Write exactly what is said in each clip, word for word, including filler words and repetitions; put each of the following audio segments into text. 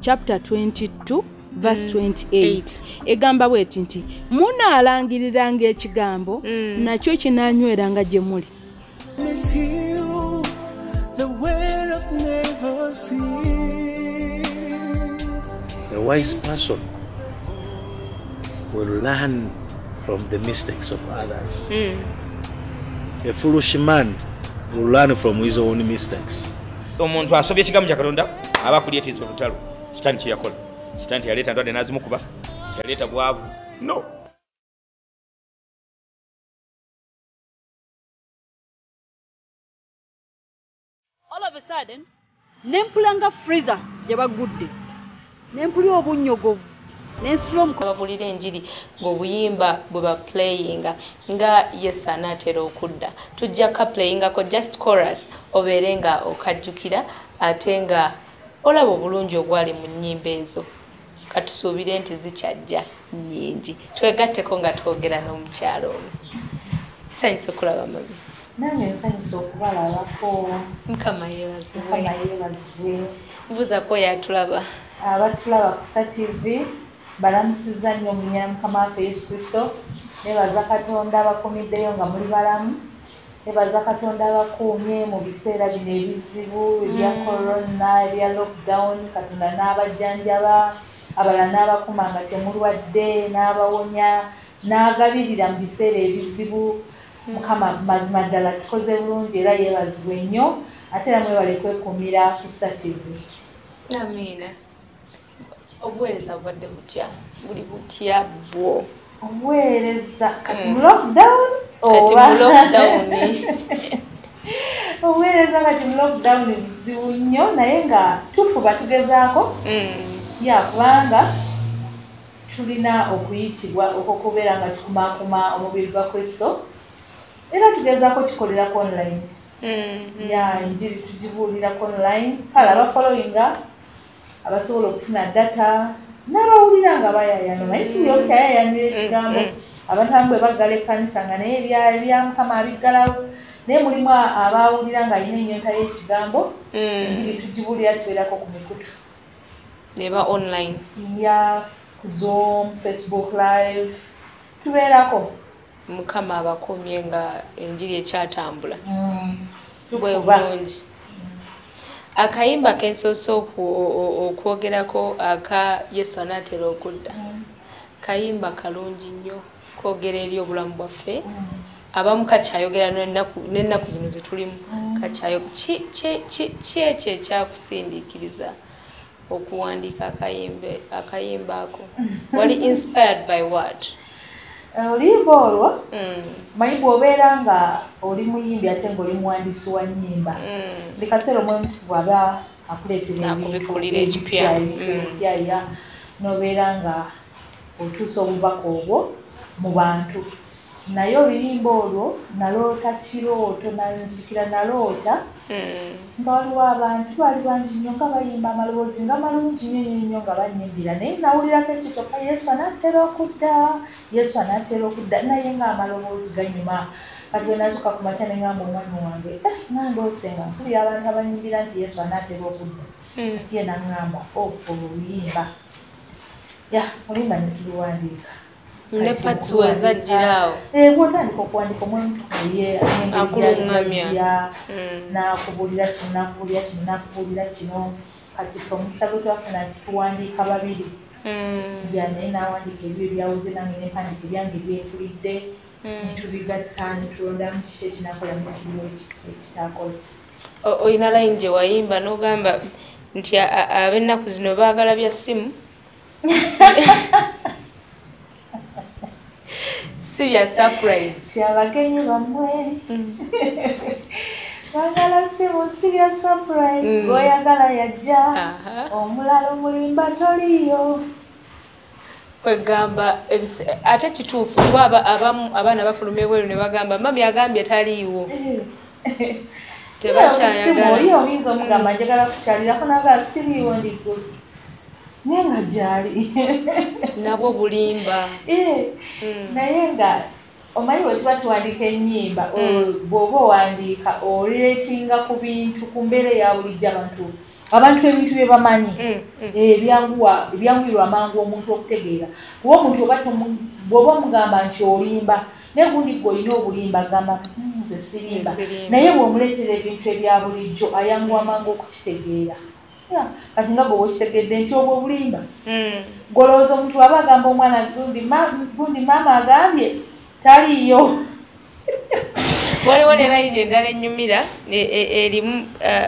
chapter twenty-two verse twenty-eight egamba bweti nti munaalangiriranga ekigambo mm. nakyo kinanyweranga gye muli. A wise person will learn from the mistakes of others. Mm. A foolish man will learn from his own mistakes. Omuntu asobye ekigambo kya Katonda aba kulyetiza olutalo. Sitani kye yakola. Sitani yaleta ndwadde n'azimukuba. Yaleta bwavu. No. All of a sudden, nempulanga freezer gyebagudde. Nempuli obunyogovu. Babulira enjiri ng'obuyimba bwe ba playinga nga Yesu anaatera okudda tujja ka playinga ko just chorus obeere nga okajjukira ate nga olaba obulungi obwali mu nnyimba ezo katusuubire nti zikyajja nnyingi twegatteko nga twogera n'omukyalo omu. Nsanyusa okulaba mami. Nange nsanyusa okubalabako. Mukama yeebazibwe. Mukama yeebazibwe. Mbuuzako yatulaba. Abatulaba ku Star T V balamusiza nnyo omunyala Mukama waffe Yesu Kristo. Nebaza Katonda abakumiddeyo nga muli balamu. Nebaza Katonda abakuumye mu biseera bino ebizibu ebya corona ebya lockdown. Katonda n'abajjanjaba abalala n'abakuma nga temulwadde n'abawonya n'agabirira mu biseera ebizibu. Mukama mazima ddala tukoze bulungi era yeebazibwe nnyo ate era mwebale kwekuumira ku Star T V. Amiina. Obuweereza bwadde butya buli butya bwo obuweereza kati mu lockdown kati mu lockdown obuweereza kati mu lockdown bizibu nnyo naye nga tufuba tugezaako ya kubanga tulina okuyitibwa okubeera nga tukumaakuma omubiri gwa Kristo era tugezaako tukolerako online ya enjiri tugibuulirako online kale abafollowinga abasobola okufuna data n'abawulira nga bayayana naye si buli omu tayayanira ekigambo abantu abamu bwe baggala ekkanisa nga naye ebya Mukama abiggalawo naye mulimu abawulira nga alina ennyonta y'ekigambo enjiri tugibuulira tubeerako ku mikutu neba online ya Zoom, Facebook live tubeerako. Mukama abakumye nga enjiri ekyatambula bwe bulungi. Akayimba kensoso okwogerako aka Yesu anaatera okudda. Kayimba kalungi nnyo kwogera eri obulamu bwaffe. Abamu kakyayogera n'ennaku zino ze tulimu. Kakyayo ki ekyo ekyakusindiikiriza okuwandiika akayimba akayimba ako? Wali inspired by what? Oluyimba olwo manyi bw'obeera nga oli muyimbi ate ng'oli muwandiisi wa nnyimba buli kaseera omuntu bw'aba akuleetera ebintu ekipya n'obeera nga otuusa obubaka obwo mu bantu. Naye oluyimba olwo naloota kirooto nanzikira naloota nga waliwo abantu bali bangi nnyo nga bayimba amaloboozi nga malungi nnyo nnyo nga bannyimbira naye nawulirako ekitoka Yesu anaatera okudda Yesu anaatera okudda naye ng'amaloboozi ganyuma. Kati bwe nazuuka ku makya ne ngamba omwana wange nga ndoose nga mpulira abantu abanyimbira nti Yesu anaatera okudda ati ye naŋŋamba oluyimba ya oluyimba ne tuluwandiika ne pats wezajjiraawo bw'otandika okuwandika omuntu ye akulungamya n'akubuulira kino n'akubuulira kino n'akubuulira kino kati fe omukisa gwe twafuna tuwandiika babiri ya naye n'awandiika ebyo ebyawudde nange n'empandiika ebyange byetulidde netubigatta netulondamu kiki ekinakola nekiriwo ekitakola. Oyina layini gye wayimba n'ogamba nti ab'ennaku zino baagala bya ssimu si bya surprise. Si abagenyi bammwe baagala ssimu si bya surprise. Gw'oyagala yajja omulala omulimba toliyo. Kwegamba ate kituufu kuba abaana bafuluma ebweru ne bagamba mami agambye taliiwo tebakyayagala. Oli oyinza omugamba njagala kukyalirako naga siriiwo ndiggo naye nga gyali nabwo bulimba. Naye nga omanyi bwe tuba tuwandiika ennyimba bw'oba owandiika oleetinga ku bintu ku mbeera eya bulijjo abantu abantu ebintu bye bamanyi ebyanguwa ebyanguyirwa amangu omuntu okutegeera kuba omuntu bw'oba omugamba nti olimba naye gundi gwe olina obulimba agamba nze sirimba naye bw'omuleetera ebintu ebya bulijjo ayanguwa amangu okukitegeera kati nga gwe wekitegedde nti obwo obulimba golowooza omuntu aba agamba omwana gundi maama agambye taliiyo waliwo ne layini endala ennyumira erimu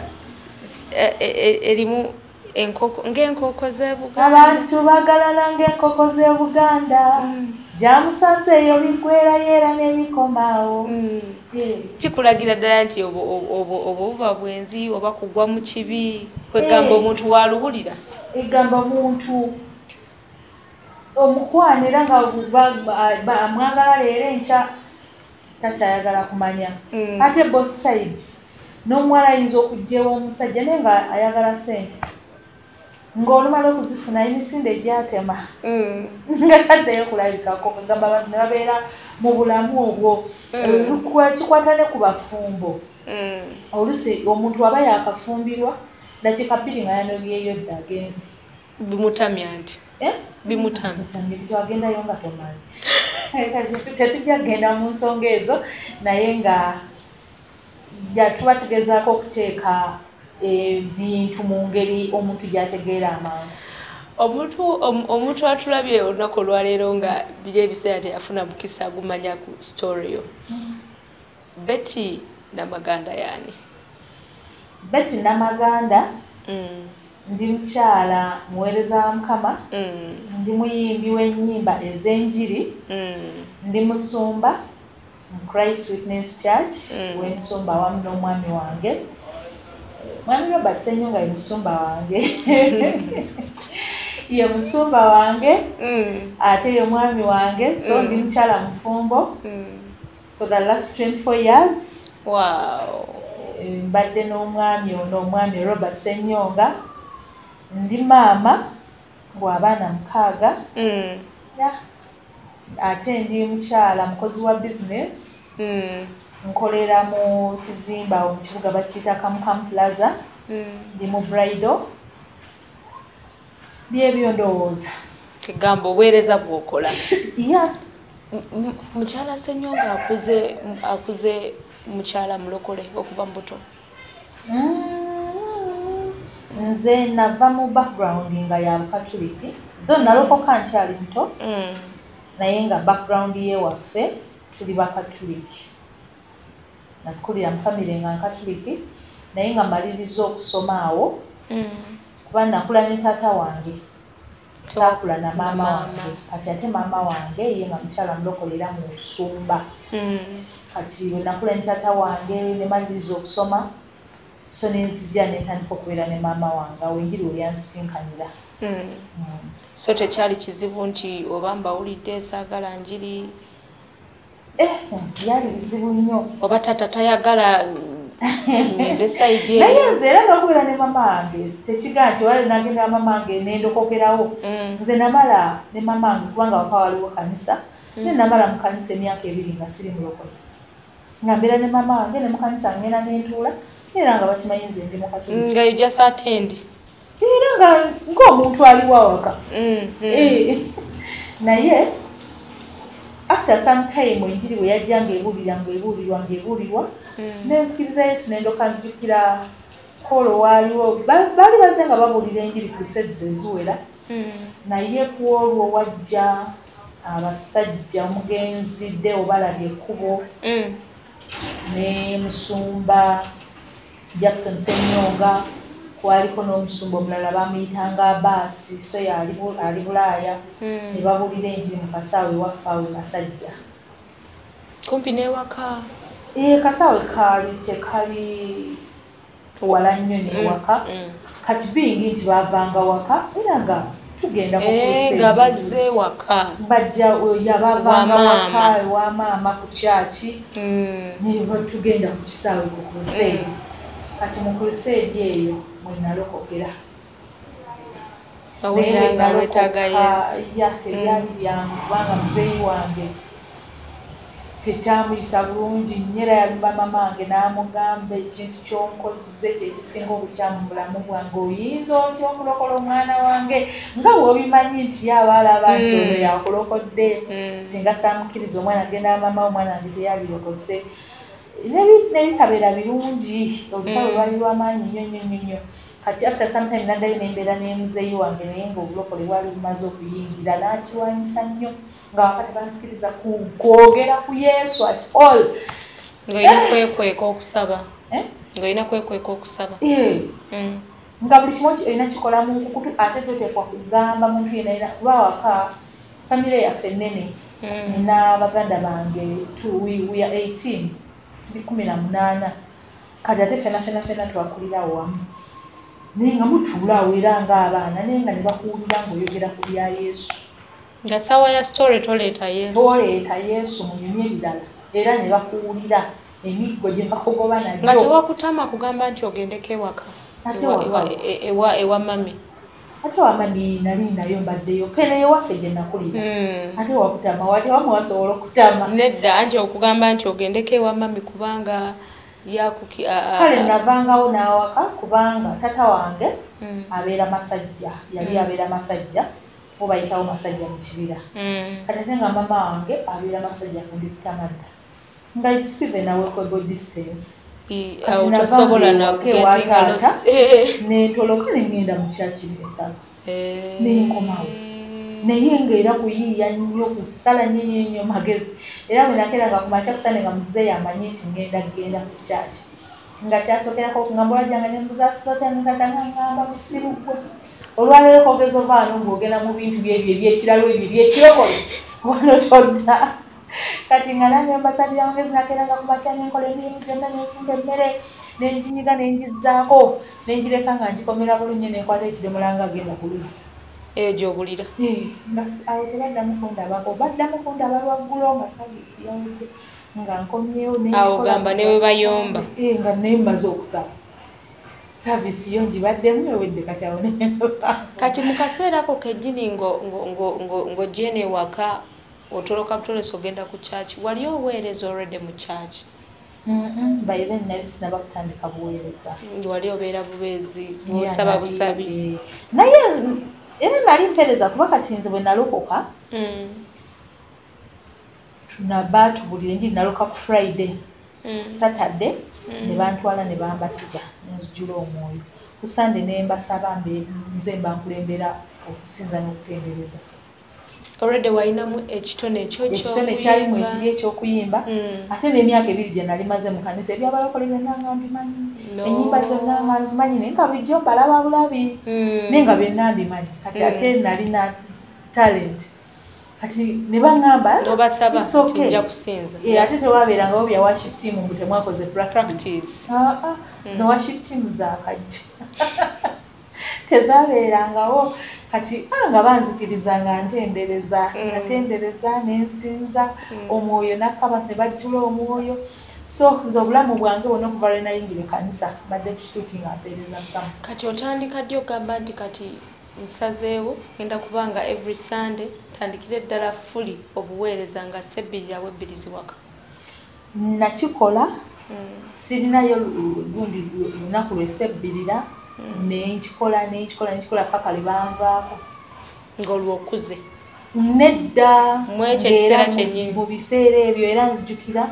erimu enkoko ng'enkoko z'e Buganda abantu bagalana ng'enkoko z'e Buganda gyamusanze eyo bigwerayeera n'ebikomaawo kikulagira ddala nti obwo buba bwenzi oba kugwa mu kibi kwegamba omuntu waluwulira egamba omuntu omukwanira nga amwagala leero enkya takyayagala kumanya ate both sides n'omuwala ayinza okujja ew'omusajja naye nga ayagala sente ng'olumala okuzifuna emisinde gyatema nga taddeyo kulabikako kagamba abantu ne babeera mu bulamu obwo kikwata ne ku bafumbo olusi omuntu aba yakafumbirwa dakiika bbiri nga yanobyeyo dda agenze bimutamya nti bimutamya twagendayo nga tomanyi tetujja kgenda mu nsonga ezo naye nga tuba tugezaako okuteeka ebintu mu ngeri omuntu gy'ategeera amangu omuntu omuntu atulabye olunaku olwaleero nga biri ebiseera teyafuna mukisa agumanya ku story yo Betty Namaganda yaani Betty Namaganda ndi mukyala muweereza wa Mukama ndi muyimbi w'ennyimba ez'enjiri ndi musumba mu Christ Witness Church w'ensumba awamu n'omwami wange mwami Robert Ssenyonga ye musumba wange ye musumba wange ate ye mwami wange so ndi mukyala mufumbo for the last twenty-four years wow mbadde n'omwami ono omwami Robert Ssenyonga ndi maama w'abaana mukaaga ate ndi mukyala mukozi wa business nkolera mu kizimba mu kibuga bakiyita Kamukam Plaza ndi mu bridal byebyo ndowooza kigamba obuweereza bw'okola ya mukyala Ssenyonga akuze akuze mukyala mulokole okuva mu buto nze nava mu background nga ya Bukatuliki tho nalokoka nkyali muto naye nga background ye waffe tuli Bakatuliki nakulira mu famire nga Nkatuliki naye nga maliriza okusoma awo kuba nakula ne taata wange saakula na maama wange kati ate maama wange ye nga mukyala mulokolera mu Nsumba kati bwe nakula ne taata wange ne maliriza okusoma so nenzijja netandika okubeera ne maama wange awo enjiri we yansisinkanira so tekyali kizibu nti oba mbawulidde esaagala njiri byali bizibu nnyo oba tata tayagala ngende saidi eyo naye nze era nakubeera ne mama wange tekigaa nti wali nagenda mama wange nendokokerawo nze namala ne mama wange kubanga waka waliwo kanisa naye namala mu kanisa emyaka ebiri nga siri mulokole nga mbeera ne mama wange ne mu kanisa ngenda nentuula era nga bakimanyi nze ndi Mukatuliki nga you just attend era nga ng'omuntu aliwo awaka naye after some time enjiri we yajja ng'ebuulira ng'ebuulirwa ng'ebuulirwa nenzikiriza Yesu nendoka nzijukira kolo waaliwo baali baze nga babuulira enjiri crusades eziwera naye ku olwo wajja abasajja omugenzi Deo balabye ekkubo ne musumba Jackson Ssenyonga kwaliko n'omusumba omulala bamuyitanga Abaasi so yali ali Bulaaya ne babuulira enjiri mu kasaawe waffe awo Kasajja kumpi n'ewaka ee kasaawe kaali tekali wala nnyo n'ewaka kati bingi nti baavanga waka era nga tugenda nga bazze waka bajja yabaavanga waka ewa maama ku kyaki ne tugenda ku kisaawe ku crusade kati mu crusade eyo mwenalokokera owulira nga lwetaaga Yesu tebyali byangu kubanga muzeeyi wange tekyamuyisa bulungi nnyo era yalumba mamange n'amugamba ekintu kyonkozze kyekisinga obukyamu mu bulamu bwange oyinza otya okulokola omwana wange nga bw'obimanyi nti yabaalaba nti ono yakulokodde singa saamukkiriza omwana agenda mama omwana wange teyabirokoze nebitabeera birungi olutalo lwali lw'amaanyi nnyo nnyo nnyo nnyo kati after sometime naddayo nembeera n'emuzeeyi wange naye ng'obulokole bwali bumaze okuyingira n'akiwanyisa nnyo nga wakati bansikiriza kwogera ku Yesu at all ng'olina kwekweka okusaba ng'olina kwekweka okusaba nga buli kimu olina kikola mu nkukutu ate toteekwa kugamba muntu yenayina kuba waka famire yaffe nnene nina baganda bange we are eighteen ndi kumi na munaana kati ate fena fena fena twakulirawo wamu naye nga mutuulaawo era ng'abaana naye nga ne bakuwulira ng'oyogera ku bya Yesu nga sawa ya story toleeta Yesu toleeta Yesu munyumye ebirala era ne bakuwulira emiggo gye bakugoba nayo nga tewakutama kugamba nti ogendeko ewaka ewa ewa mami ate wa mami nali nayo mbaddeyo pene ewaffe gye nakulira ate wakutama wali wamu wasobola okutama nedda anti okugamba nti ogendeko ewa mami kubanga yakuki kale navangawo n'awaka kubanga tata wange abeera Masajja yali abeera Masajja obayitawo Masajja mu kibira kati ate nga mama wange abeera Masajja ku Nditamadda nga sive nawe kwego distance otosobola nakugetinga nentoloka nengenda mu kyakiri esaba nenkomawo naye ngaera kuyiiya nnyo kusala nnyo nnyo nnyo magezi era bwe nakeranga ku makya kusane nga muzeeyi amanyi nti ngenda kugenda ku kyaki nga kyasokerako okungamba olwajjanga ne mbuza sotangata ngamba busiru gwe olwaleero kogeza ovaano ng'ogenda mu bintu byebyo ebyekiralo ebyo ebyekirokole wano todda kati nga nange mbasalira amagezi nakeranga ku makya nenkola emirimu gyonna nenfumba emmere nenginyiga nengizaako nengireka nga ngikomera bulungi nenkwata ekidomola nga agenda ku luzzi eyo gy'obulira awo tebaddamu kundabako baddamu kundaba lwaggulo nga saviisi yawudde nga nkomyewo awo gamba ne bwe bayomba nga naye mmaze okusaba saviisi yo ngibaddemu ewedde kati awo kati mu kaseera ako kennyini ng'ogye n'ewaka otoloka butolesi ogenda ku kyaki wali oweereza olwedde mu kyaki by then nali sinaba kutandika buweereza wali obeera bubeezi bwosaba busabi naye era nali mpeereza kuba kati nze bwe nalokoka tunaba tubulire njiri naloka ku Friday ku Saturday ne bantwala ne bambatiza nenzijula omwoyo ku Sunday ne mbasaba nze mba nkulembera okusinza n'okutendereza already wainamu ekitone ekyo ekitone kyalimu ekiri ekyokuyimba ate n'emyaka ebiri gye nali maze mu kanisa ebyabalokole byonna nga mbimanyi ennyimba zonna nga nzimanyi naye nga bulijjo mbalaba bulabi naye nga byonna mbimanyi kati ate nalina talent kati ne baŋŋamba nobasaba nti nja kusinza ate tewabeerangawo bya worship team mbu temwakoze practice zino worship team zakajja tezabeerangawo kati nga banzikiriza nga ntendereza natendereza nensinza omwoyo nakaba ne bajjula omwoyo so nze obulamu bwange bwonna okuva lwe nayingira ekkanisa badde kituuki nga mpeereza Mukama kati otandika ddi ogamba nti kati nsazeewo ngenda kubanga every Sunday tandikire ddala fuli obuweereza nga sebbirira webbirizi waka nakikola sirinayo gundi lunaku lwesebbirira nenkikola nenkikola nenkikola paka lwe banvaako ng'olwokuze nedda mwekyo ekiseera kyennyini mu biseera ebyo era nzijukira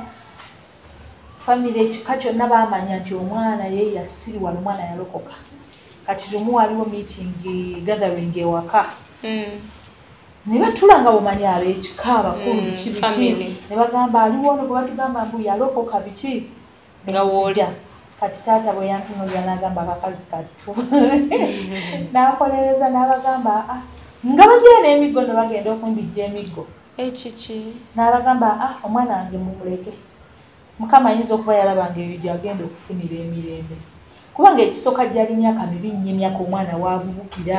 famire ekika kyonna baamanya nti omwana ye yasiriwa omwana yalokoka kati lumu waliwo meeting gathering ewaka ne batula nga bumanyi ab'ekika abakulu biki biki ne bagamba aliwo ono gwe batugamba mbu yalokoka biki nga wooli kati taata bwe yantunuulira n'agamba akakazi kattu n'akolereza n'abagamba nga bagira n'emiggo ne bagenda okumbijja emiggo ekiki n'abagamba omwana wange mumuleke Mukama ayinza okuba yalabanga eyo gyagenda okufunira emirembe kubanga ekisooka gyali myaka mibi nnyo emyaka omwana waavubukira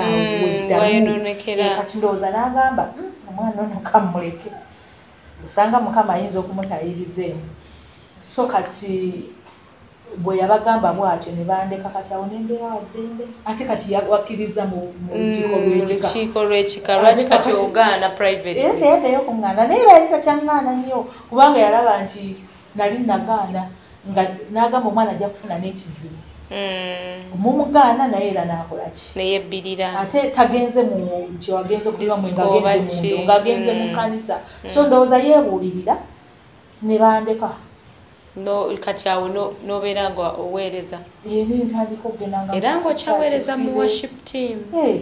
kati ndowooza n'agamba omwana ono kamuleke osanga Mukama ayinza okumutayiriza eno so kati bwe yabagamba bwatyo ne bandeka kati awo nembeera waddembe ate kati yawakkiriza mu lukiiko lw'ekika lwaki kati ogaana private yaddayo kuŋŋaana naye lwakika kyaŋŋaana nnyo kubanga yalaba nti nali nagaana nga n'agamba omwana ajja kufuna n'ekizibu mumugaana naye era n'akolaki neyebbirira ate tagenze mu kyewagenze kuba mwe ng'agenze mu ng'agenze mu kkanisa so ndowooza yeebuulirira ne bandeka no kati awo nobeera nga oweereza ntandika era ng'okyaweereza mu worship team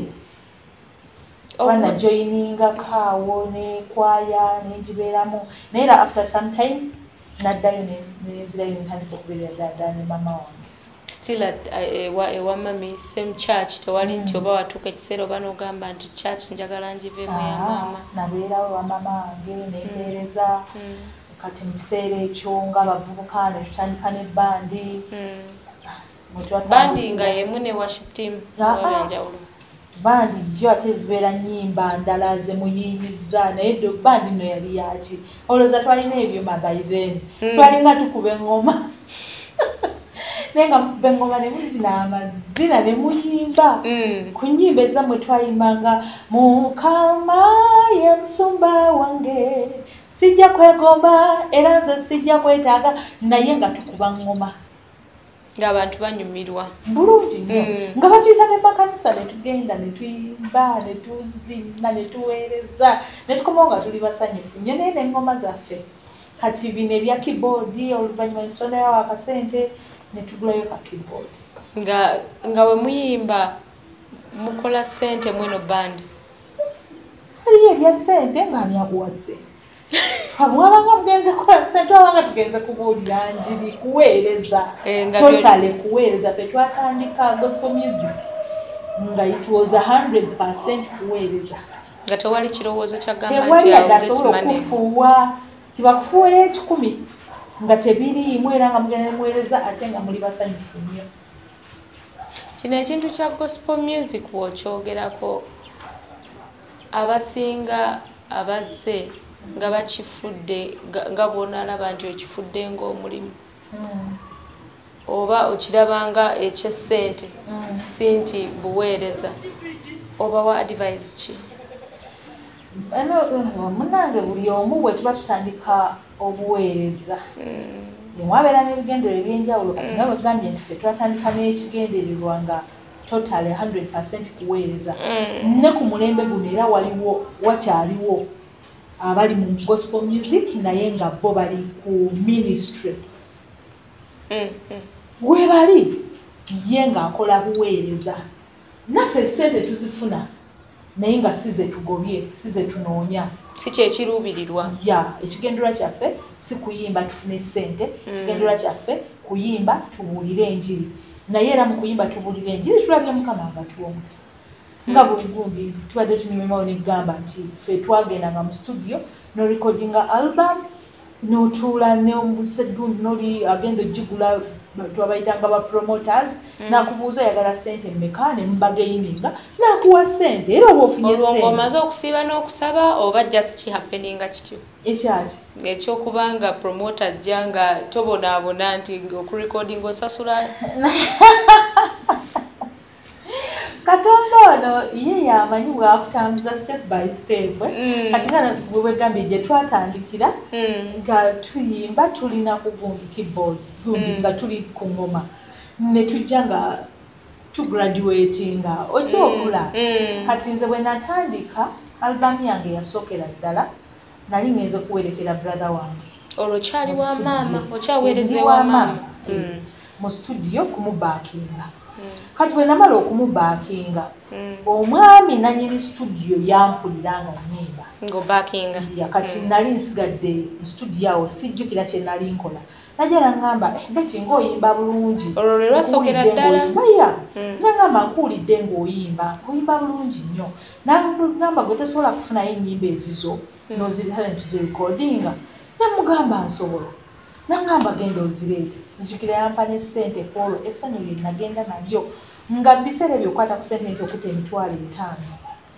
bana joiningako awo ne kwaya nengibeeramu naye era after some time naddayo nenzirayo ntandika okubeerera dada ne mama wange still at ewa mami same church tewali nti oba watuuka ekiseera oba n'ogamba nti church njagala ngiveemu ya maama nabeerawo wa mama wange nempeereza kati mu kiseera ekyo ng'abavubuka ne tutandika n'ebbandi bandi nga yemu ne worship team enjawulo bandi jjo ate zibeera nnyimba ndala ze muyimbiza naye ddo bandi nno yali yaki olowooza twalina ebyuma by then twalinga tukuba eŋŋoma naye nga mukuba eŋŋoma ne muzina amazina ne muyimba ku nnyimba ezammwe twayimbanga Mukama ye musumba wange sijja kwegomba era nze sijja kwetaaga naye nga tukuba ŋŋoma ng'abantu banyumirwa bulungi nnyo nga batuyita ne makanisa ne tugenda ne tuyimba ne tuzina ne tuweereza ne tukomawo nga tuli basanyufu nnyo naye n'eŋŋoma zaffe kati bino ebya kiboodi oluvannyuma ne tusondayo akasente ne tugulayo ka kiboodi nga nga we muyimba mukola ssente mweno bandi aliyo ebya ssente ng'ani akuwase mwabanga mugenze kukola ssente wabanga tugenze kubuulira njiri kuweereza totale kuweereza fe twatandika gospel music nga it was a hundred percent kuweereza nga tewali kirowoozo kyagamba tewali adasobola okufuuwa tibakufuuwayo ekikumi nga tebiriimu era nga mugenda nemuweereza ate nga muli basanyufu nnyo kino ekintu kya gospel music bw'okyogerako abasinga abazze nga bakifudde nga bw'onaalaba nti okifudde ng'omulimu oba okirabanga eky'essente si nti buweereza oba wa advice ki munange buli omu bwe tuba tutandika obuweereza mwabeera n'ebigendererwa ebyenjawulo kati nga bwegambye nti ffe twatandika n'ekigendererwa nga total one hundred percent kuweereza ne ku mulembe guno era waliwo wakyaliwo abali mu gospel music naye nga bo bali ku ministry we bali ye ng'akola buweereza naffe sente tuzifuna naye nga size tugobye size tunoonya si kyekiruubirirwa ya ekigendererwa kyaffe si kuyimba tufune ssente ekigendererwa kyaffe kuyimba tubuulire enjiri naye era mu kuyimba tubuulire enjiri tulabye mukama nga tuwa omukisa nga buli gundi tubadde tunyumimawo negamba nti ffe twagendanga mu studio norecordinga album notuula neomuseddundi noli agenda ogigula twabayitanga ba promoters nakubuuza oyagala ssente mmeka ne mubagaininga nakuwa ssente era oba ofunye ssente olwo ng'omaze okusiiba n'okusaba oba just kihappeninga kityo ekyaki ekyokubanga promoter ajja nga tobonaabona nti okurecordinga osasula Katonda ono ye yamanyi bwakutambuza step by step kati nga bwegambye gye twatandikira nga tuyimba tulina ku gundi keyboard gundi nga tuli ku ngoma ne tujja nga tugraduatinga ojja okula kati nze bwe natandika albamu yange yasookera ddala nali ngenze kuwerekera brother wange olwo kyali wa maama okyaweereze wa maama mu studio kumubaakinga kati bwe namala okumubaakinga omwami nanyini studio yampulira nga nyimba ng'obaakinga kati nali nsigadde mu studio awo sijjukira kye nali nkola najja nangamba beti ng'oyimba bulungi olwo lwe lwasookera ddala nangamba nkuwulidde ng'oyimba oyimba bulungi nnyo nangamba gwe tosobola kufunayo ennyimba ezizo n'ozirita ne tuzirekodinga namugamba nsobola nangamba genda ozireete nzijukira yampa n'essente kwolwo essanyu lye nagenda nalyo nga biseera ebyo okwata ku ssente nti okuta emitwalo etaano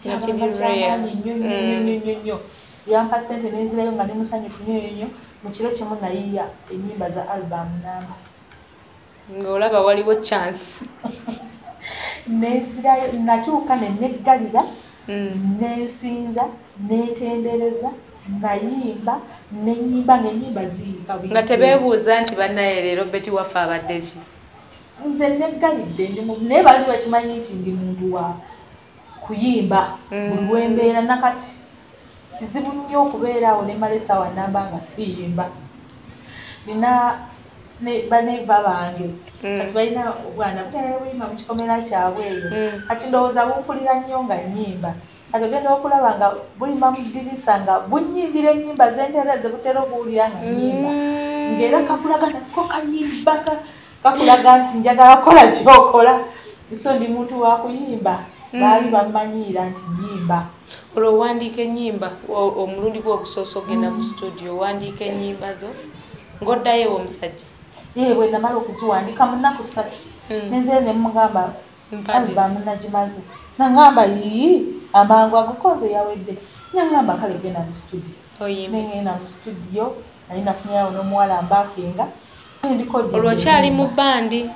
nnyo yampa ssente nenzirayo nga nemusanyufu nnyo nnyo mu kiro kimu nayiya ennyimba za albamu namba ng'olaba waliwo chance nezirayo natuuka ne neggalira nensinza netendereza ngayimba nenyimba ng'enyimba ziyika nga tebeebuuza nti bannaye leero beti waffe abadde ki nze neggalidde naye baali bakimanyi nti ndi muntu wa kuyimba buli wembeera nakati kizibu nnyo okubeeraawo ne mala essaawa namba nga siyimba nina baneva bange kati balina obwana butera buyimba mu kikomera kyabwe eyo kati ndowooza bumpulira nnyo nga nnyimba kati ogenda okulaba nga bulimba mu ddirisa nga bunyimbira ennyimba zentereze butera okuwulira nga nnyimba ng'era kakulaga nako kanyimba kakulaga nti njagala kola kyokola so ndi muntu wa kuyimba baali bamanyiira nti nnyimba olwo owandiika ennyimba omulundi gwe ogusoosa ogenda mu studio owandiika ennyimba zo ng'oddayo omusajja ye bwe namala okuziwandiika mu nnaku ssatu nenzere ne mugamba bamunagimaze nangamba yii amangu agukoze yawedde nangamba kale genda mu studio nengenda mu studio nali nafunirawo n'omuwala mbaakinga olwokyali mu bandi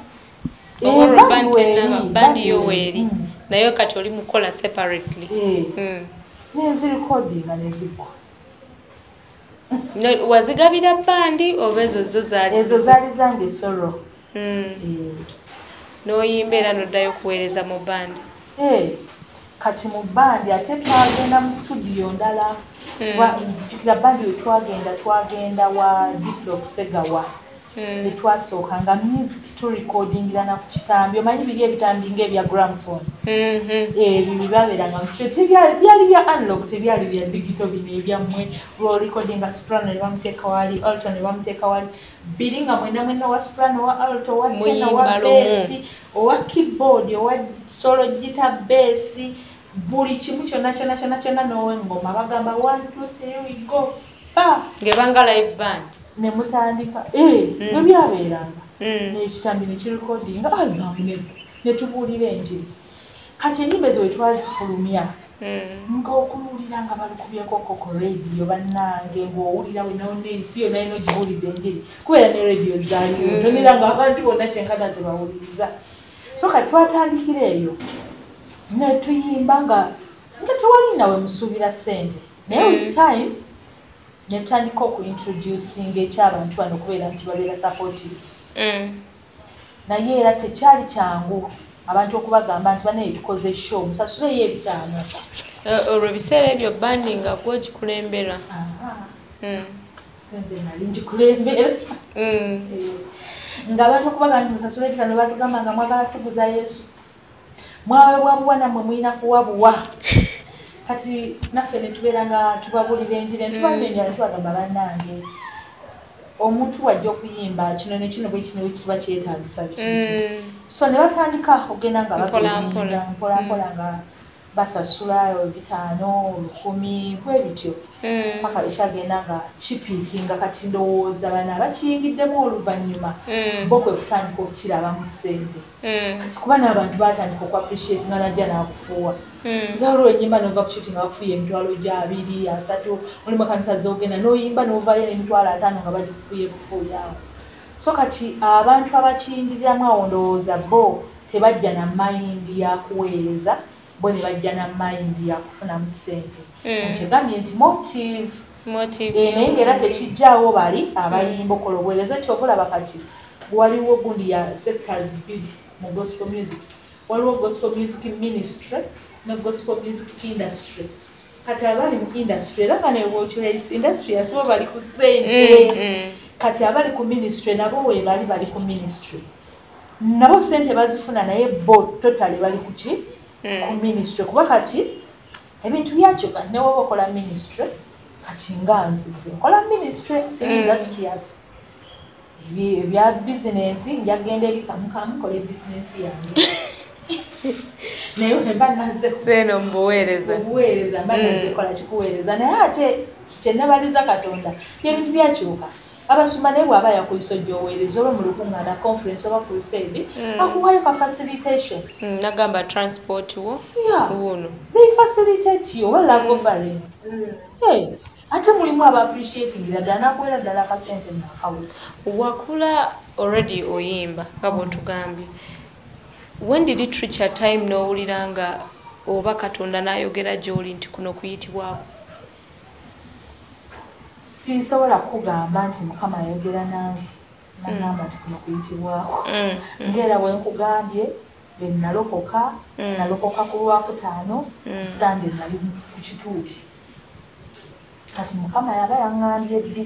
bandi yoweeri naye kati oli mukola separately nenzirikodinga nezigwa wazigabira bandi oba ezo zo zaali ezo zaali zange solo n'oyimba era n'oddayo okuweereza mu bandi kati mu bandi ate twagenda mu studio ndala nzijukira bandi we twagenda twagenda wa Diplo Kusegawa netwasooka nga music turecordingirana ku kitambi omanyi biri ebitambi ng'ebya gramophone ebyo byabeeranga mu studio byali bya analog tebyali bya digital bino ebyammwe lworecordinga soprano ne bamuteeka wali alto ne bamuteeka wali biri nga mwena mwena wa soprano wa alto wa tena wa bass owa keyboard owa solo guitar bass buli kimu kyonna kyonna kyonna kyonna n'ow'engoma bagamba one two three we go pa ngebanga live band ne mutandika eh byo byabeeranga n'ekitambi ne kirecordinga album ne tubuulira enjiri kati ennyimba ezo we twazifulumya ng'okuwulira nga balikubyeko koko radio bannange ng'owulira we nawo n'ensi yonna ino giwulidde enjiri kubeera ne radio zaaliyo tonera nga abantu bonna kyenkana ze bawuliriza so kati twatandikira eyo ne tuyimba nga nga tewali nawe musuubira ssente naye with time netandika okuintroducinga ekyabantu bano okubeera nti babeera supportive naye era tekyali kyangu abantu okubagamba nti banaye tukoze show musasuleyo ebitaano olwo ebiseera ebyo bandi nga gwe gikulembera senze nali ngikulembera nga abantu okubagamba nti musasule ebitaano batugamba nga mwagala tuguza yesu mwaweebwa buwa nammwe mulina kuwa buwa kati naffe ne tubeera nga tubabulira enjiri netubanenya netubagamba bannange omuntu wajja okuyimba kino nekino bwe kino kiba kyetaagisa biki so ne batandika okugenda nga bagenda mpolampola nga basasula bitaano lukumi bwe bityo paka ekyagenda nga kipiikinga kati ndowooza bana bakiyingiddemu oluvannyuma bo kwe kutandika okukiraba mu ssente kati kuba n'abantu batandika okuappreciate nga najja n'akufuuwa nze olwo ennyimba nova kukyuti nga bakufuuya emitwalo gy'abiri asatu mulimu kanisa zogenda n'oyimba n'ovaayo n'emitwalo ataano nga bagikufuuye bufuuyaawo so kati abantu abakiyingiriramu awo ndowooza bo tebajja na mayindi ya kuweereza bo ne bajja na mayindi ya kufunamu ssente nkigambye nti motive naye ng'era tekijjaawo bali abayimba okola obuweereza kyobulaba kati waliwo gundi ya sectors bbiri mu gospel music waliwo gospel music ministry ne gospel music industry kati abali mu industry era nga newotulates industry yasibo bali ku ssente kati abali ku ministry nabo we bali bali ku ministry nabo ssente bazifuna naye bo totally bali ku ki ku ministry kuba kati ebintu byakyuka ne woba okola ministry kati nga nze nkola ministry si industrious ebya business njagenda eri kamukamu kola business yange naye mba naze seno mbuweereza obuweereza mba naze kola kikuweereza naye ate kyenebaliza katonda ebintu byakyuka abasumba naye bw'aba yakuyisa ojja oweereza oba mu lukuŋŋaana conference oba crusade akuwayo ka facilitation nagamba transport wo wuno they facilitate you oba love offering ate mulimu aba appreciating ddala nakuwera ddala akasente nakawuka wakula already oyimba nga bwotugambye. When did it reach a time n'owulira nga oba Katonda n'ayogera gy'oli nti kuno kuyitibwako? Sisobola kugamba nti Mukama ayogera nange nagamba nti kuno kuyitibwako. Ngera bwe nkugambye bwe nalokoka nalokoka ku Lwakutaano Sande nali ku kituuti kati Mukama yaba yaŋŋambye ddi.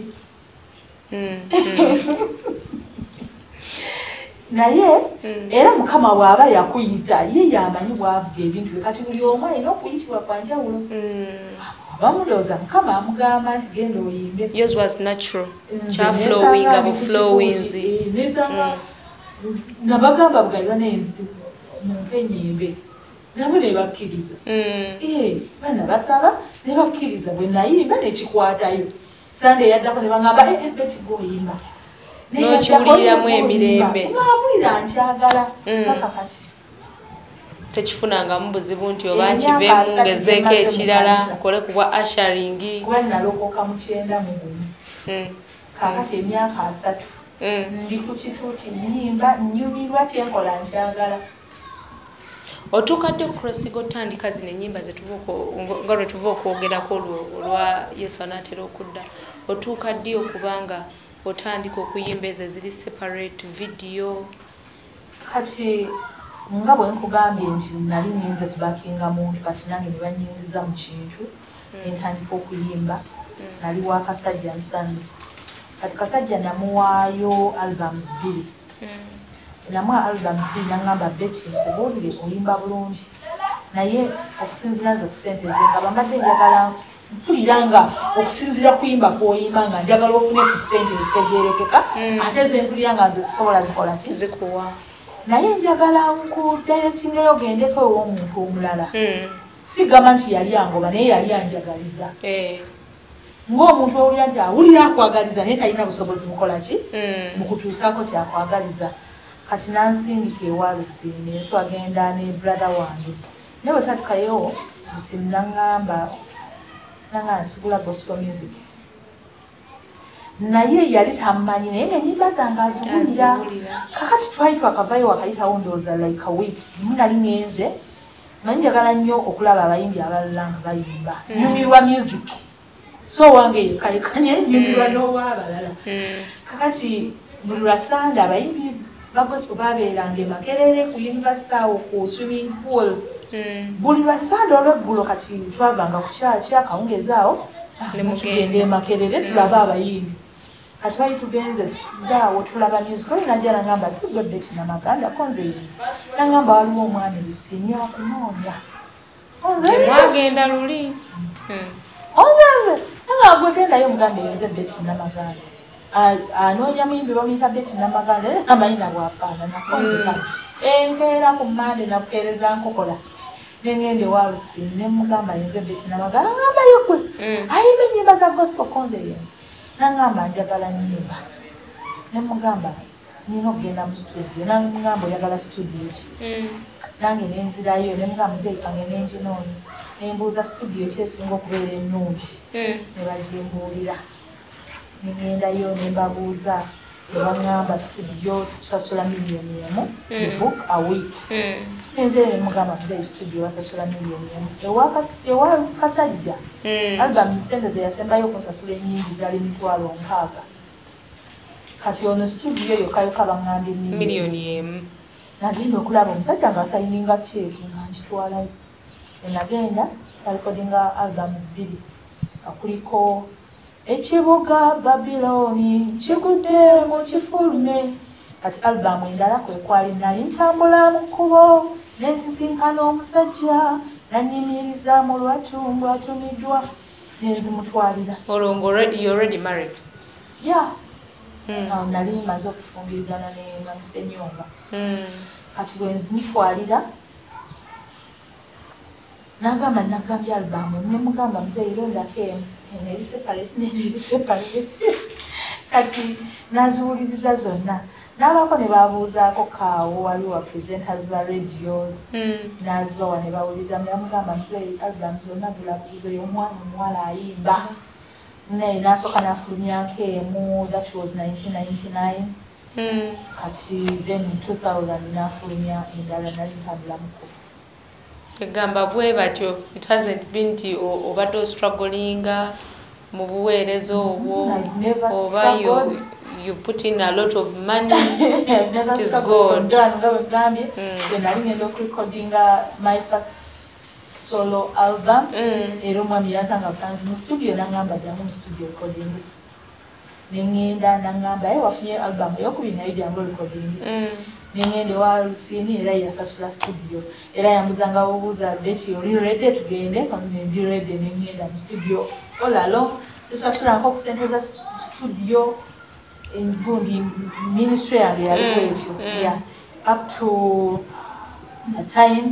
Naye era Mukama bw'aba yakuyita ye yamanyi bw'avuga ebintu kati buli omu alina okuyitibwa kwa njawulo. Bamulooza Mukama amugamba nti genda oyimbe. Yours was natural. Kya flowing abo flowinzi. Nabagamba bugalwa n'enzi mumpe nyimbe. Nabo ne bakkiriza. Eh, bana basaba ne bakkiriza bwe nayimba n'ekikwatayo. Sande yaddako ne bangamba eh Betty goyimba. N'okiwuliramu emirembe. Ngawulira nkyagala paka kati. Tekifunangamu buzibu nti oba nkiveemu ngezeeko ekirala nkole ku bwa asharingi. Kuba nalokoka mu kyenda mu gumu. Kakati emyaka asatu. Ndi ku kituuti nnyimba nnyumirwa kyenkola nkyagala. Otuuka ddi okukrosiga otandika zino ennyimba nga lwe tuva okwogerako olwa Yesu anaatera okudda. Otuuka ddi okubanga otandika okuyimba ezo ziri separate video? Kati nga bwe nkugambye nti nali ngenze kubakinga muntu kati nange ne banyingiza mu kintu entandika okuyimba. Nali wa Kasajja and Sons. Kati Kasajja namuwaayo albums bbiri. Namuwa albums bbiri nangamba Betty nkubuulire oyimba bulungi. Naye okusinziira nze ku ssente ze nga bambadde njagala mpulira nga okusinziira kuyimba kw'oyimba nga njagala ofune ku ssente ezitegeerekeka ate ze mpulira nga nze zisobola zikola ki? Zikuwa. Naye njagala nku directingeyo ogendeko ew'omuntu omulala. Sigamba nti yali angoba naye yali anjagaliza. Ng'omuntu owulira nti awulira akwagaliza naye talina busobozi mukola ki? Mu kutuusaako kyakwagaliza. Kati nansindika ewa Lusiimi ne twagenda ne brother wange. Naye bwe twatukayo Lusiimi n'aŋŋamba nanga nsigula gospel music. Naye yali tamanyi naye ng'ennyimba zange aziwulira. Kakati twali twakavayo wakayitawo ndowooza like a week. Munali ngenze manyi njagala nnyo okulaba abayimbi abalala nga bayimba. Nyumirwa music. So wange yekalekanye nyumirwa n'ow'abalala. Kakati buli Lwasande abayimbi ba gospel babeeranga e Makerere ku university awo ku swimming pool. Buli Lwasande olw'eggulo kati twavanga ku kyaki akawungezi awo tugende e Makerere tulaba abayimbi. Kati bali tugenze daawo tulaba music oli najja nangamba si gwe Betty Namaganda konze yenze. Nangamba waliwo omwami Lusiimi akunoonya. Temwagenda luli. Onyanze nanga gwe gendayo omugambe yenze Betty Namaganda. Anoonya muyimbi bamuyita Betty Namaganda era amayina bwafaanana konze kati. Enkeera ku Mande nakukeereza nkokola. Nengende wa Lusiimi ne mugamba yenze Betty Namaganda ngamba yokwe. Ayimba ennyimba za gospel konze yenze. Nangamba njagala nnyimba. Ne mugamba nina okugenda mu studio. Nangamba oyagala studio ki? Nange nenzirayo ne mugamba nzeekange n'enginoonya. Ne mbuuza studio ki esinga okubeera ennungi. Ne bagimbuulira. Ne ngendayo ne mbabuuza. Ne baŋŋamba studio tusasula miliyoni emu a book a week. Nenzire ne mugamba muzeeyi studio basasula miliyoni emu. Ewa Kasajja album ssente ze yasembayo okusasula ennyingi zaali mitwalo nkaaga. Kati ono studio yokayoka baŋŋambye miliyoni emu. Nagenda okulaba omusajja ng'asayininga cheeki nga nkitwalayo. Ne nagenda alikodinga albums bbiri. Kuliko Ekibuga Babiloni kigudde mu kifulume. Kati album endala kwe kwali nali ntambula mu kkubo n'ensisinkana omusajja nanyimiriza mu lwatu atumiddwa nenzimutwalira. Olongo you already married? Yeah. Mm. Nali maze okufumbirigana ne Mamisenyonga. Kati bwe nzimutwalira nagamba nagambye album ne mugamba muzeeyi londako emu eri separate n'eri separate. Kati naziwuliriza zonna. N'abaako ne babuuzaako kaawo waliwo wa presenters ba radios. Nazibawa ne bawuliriza mugamba muzeeyi album zonna gulabulizo y'omwana omuwala ayimba. Naye n'asooka n'afulumyako emu, that was nineteen ninety-nine. Mm. Kati then in two thousand nafulumya endala nali ntambulamuko. Egamba bwe batyo, it hasn't been nti obadde strugglinga mu buweereza obwo oba you, you put in a lot of money. I've never it is struggled God. from Gambia. Gambia. Mm. When I ngenda recordinga my first solo album, Mm. era omwami yansanga busanzi mu studio nangamba jangu mu studio recording. Nengenda nangamba ye wafunye album yokubiri nayo jangu recording. Mm. Nengende wa Lusini era yasasula studio. Era yambuzanga obuuza Betty oli ready tugende kandi ndi ready nengenda mu studio. All along sisasula nko kusenteza studio in gundi ministry yange yaliko ekyo. Yeah. Up to the time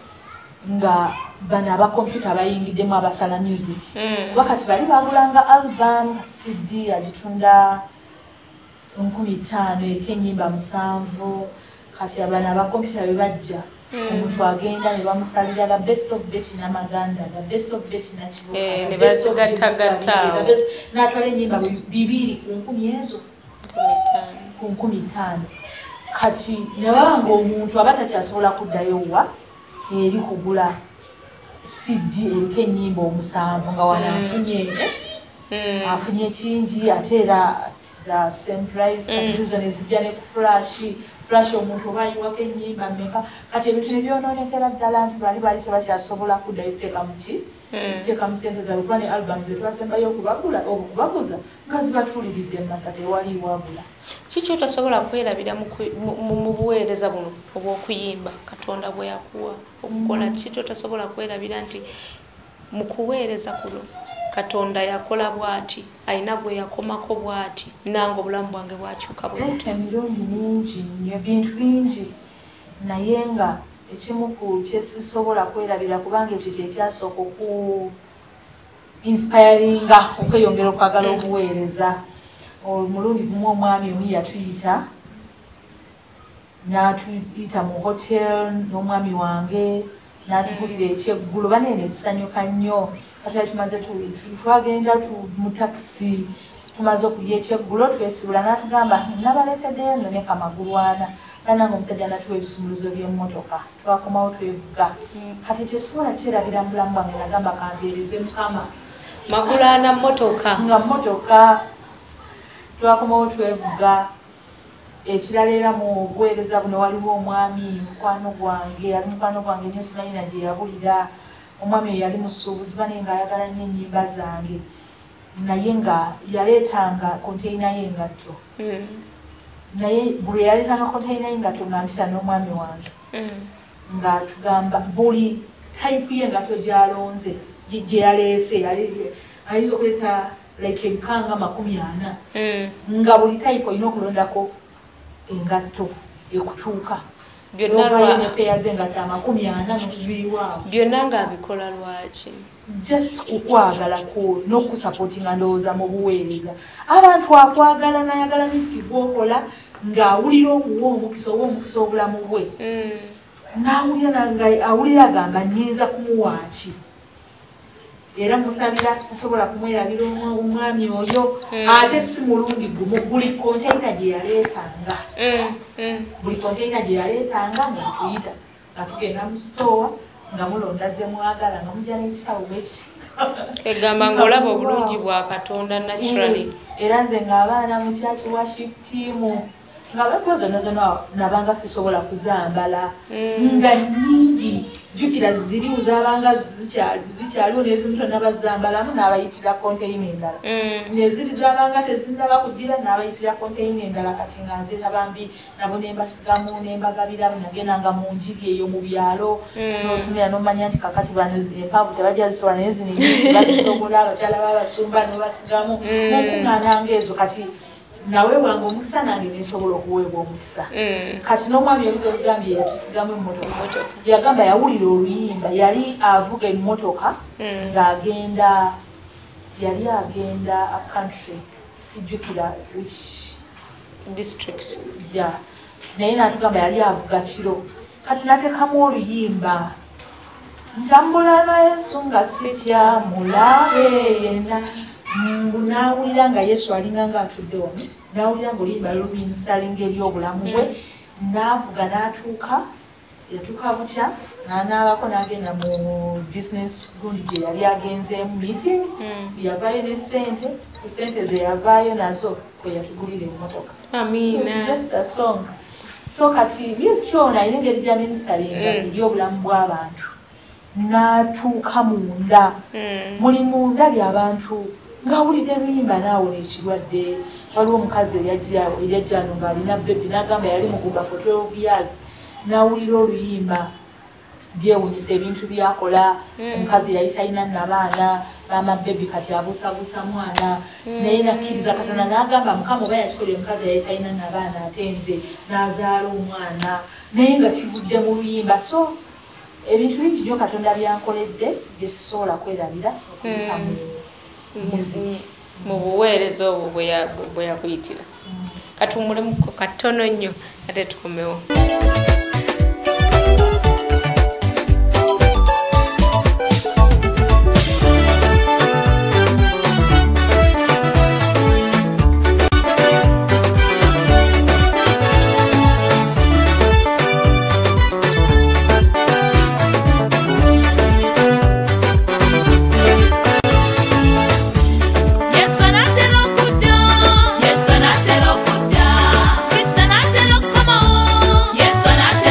nga bana aba computer bayingiddemu abasala music. Mm. Wakati bali bagulanga album C D agitunda nkumi ttaano eriko ennyimba musanvu. Kati abana aba computer bebajja omuntu agenda ne bamusalira the best of Betty Namaganda, the best of Betty Nakivuka, Eh, ne the best of bazigattagatta awo. n'atwala ennyimba bibiri ku nkumi ezo ku nkumi ttaano. Kati ne baba ng'omuntu aba takyasobola kuddayo wa eri kugula C D eriko ennyimba omusanvu nga wano afunye afunye kingi ate era the same price. Kati zizo ne zijja ne ku flash flash omuntu oba ayiwako ennyimba mmeka. Kati ebintu ne byonoonekera ddala nti bali bali tebakyasobola kuddayo kuteeka mu ki kuteeka mu ssente zaabwe kuba ne album ze twasembayo okubagula okubaguza nga zibatuuliridde mu masa tewali wagula. Kiki otasobola kwerabira mu buweereza buno obw'okuyimba Katonda bwe yakuwa okukola? Kiki otasobola kwerabira nti mu kuweereza kuno Katonda yakola bw'ati, ayina gwe yakomako bw'ati, nange obulamu bwange bwakyuka bw'ati? Emirundi mingi nnyo, bintu bingi, naye nga ekimu ku kyesisobola kwerabira kubanga ekyo kyekyasooka oku inspiringa okweyongera okwagala obuweereza. Omulundi gumu omwami omu yatuyita n'atuyita mu hotel n'omwami wange n'atugulira ekyeggulo baneene tusanyuka nnyo. Kati tumaze twagenda mu taxi tumaze okulya ekyeggulo twesibula n'atugamba nabaleeteddeyo nno ne kamagulu ana bananga omusajja natuwa ebisumuluzo by'emmotoka twakomawo twevuga. Kati tesobola kyerabira mu bulamu bwange nagamba kampeereze Mukama magulu ana mmotoka nga mmotoka twakomawo twevuga. Ekirala era mu buweereza buno waliwo omwami mukwano gwange yali mukwano gwange nnyo simanyina gye yabulira. Omwami oyo yali musuubuzi bane ng'ayagala nnyo ennyimba zange naye nga yaleetanga konteyina y'engatto. Naye buli yaleetanga konteyina y'engatto nga mpita n'omwami wange nga tugamba buli tayipu y'engatto gy'alonze gye yaleese ayinza okuleeta like ebikanga makumi ana nga buli tayipu olina okulondako engatto ekutuuka byonna ng'abikola lwaki? Just kukwagala kwo n'okusupportinga ndowooza mu buweereza. Abantu akwagala n'ayagala misiki gw'okola ng'awulira okuwa omukisa oba omukisa obulamu bwe n'awulira nga awulira agamba nnyinza kumuwaaki era musabira sisobola kumwerabira omwami oyo ate si mulundi gumu buli konteyina gye yaleetanga buli konteyina gye yaleetanga nga tuyita nga tugenda mu sitowa nga mulonda ze mwagala nga mujja n'ekisawo bweki egamba ng'olaba obulungi bwa Katonda naturally. Era nze ng'abaana mu church worship team nga bako zonna zonna nabanga sisobola kuzambala nga nnyingi jjukira ziriwo zaabanga zikyaliwo n'ezimu n'abazambalamu n'abayitira konteyina endala n'eziri zaabanga tezinnaba kugira n'abayitira konteyina endala. Kati nga nze nabambi nabo ne mbasigamu ne mbagabiramu nagendanga mu njiri eyo mu byalo n'otunira n'omanya nti kakati bano empanvu tebajja zisobola naye zino bazisobola abakyala b'abasumba ne basigamu n'okuŋŋaananga ezo. Kati nawe wange omukisa nange nesobola okuweebwa omukisa. Kati n'omwami yali gagambye yatusigamu emmotoka yagamba yawulira oluyimba yali avuga emmotoka ng'agenda yali agenda a country sijjukira which district ya naye n'atugamba yali avuga kiro. Kati nateekamu oluyimba ntambula na Yesu nga sitya mulabe yenna n'awulira nga Yesu alinga ng'atudde wano nawulira ng'oluyimba luminisitalinga eryobulamu bwe n'avuga n'atuuka yatuuka butya n'anaabako n'agenda mu business gundi gye yali agenzeemu meeting yavaayo ne ssente ssente ze yavaayo nazo kwe yatugulira emmotoka song so kati minisitule ono alina engeri gya minisitalinga eryobulamu bw'abantu n'atuuka munda muli munda by'abantu ng'awulidde luyimba naawona ekirwadde waliwo omukazi eryajjano ng'alina bebi n'agamba yali mugumba for twelve years n'awulira oluyimba byewunyisa ebintu byakola omukazi yali talina nabaana maama bebi kati abusabusa mwana naye nakkiriza katonda n'agamba mukama oba yakikolera omukazi yali talina nabaana ate nze n'azaala omwana naye nga kivudde mu luyimba so ebintu bingi nnyo katonda byankoledde byesisobola kwerabira okubika mu mu buweereza obwo bwe yakuyitira katuwumulemu katono nnyo ate tukomewo. Yes,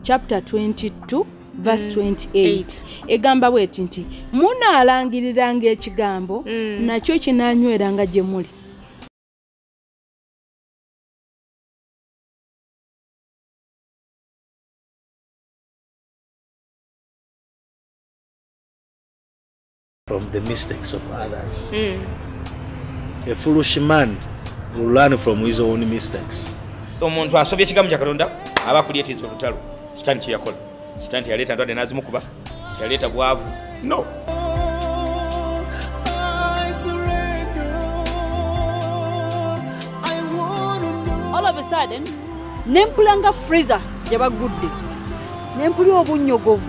chapter twenty-two verse twenty-eight egamba bweti nti munaalangiriranga ekigambo nakyo kinaanyweranga gye muli. From the mistakes of others. Mm. A foolish man will learn from his own mistakes. Omuntu asobye ekigambo kya Katonda aba akuliyetiza olutalo. Sitaani kye yakola. Sitaani yaleeta ndwadde n'azimukuba. Yaleeta bwavu. No. All of a sudden, nempulanga freezer gye bagudde. Nempuli obunnyogovu.